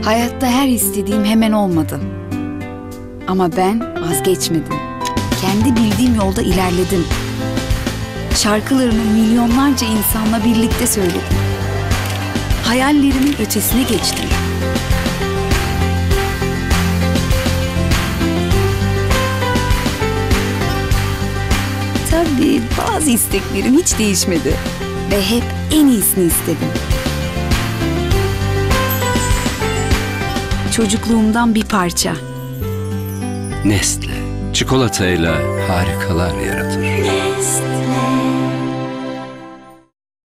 Hayatta her istediğim hemen olmadı. Ama ben vazgeçmedim. Kendi bildiğim yolda ilerledim. Şarkılarımı milyonlarca insanla birlikte söyledim. Hayallerimin ötesine geçtim. Tabii bazı isteklerim hiç değişmedi. Ve hep en iyisini istedim. Çocukluğumdan bir parça. Nestle çikolatayla harikalar yaratır. Nestle.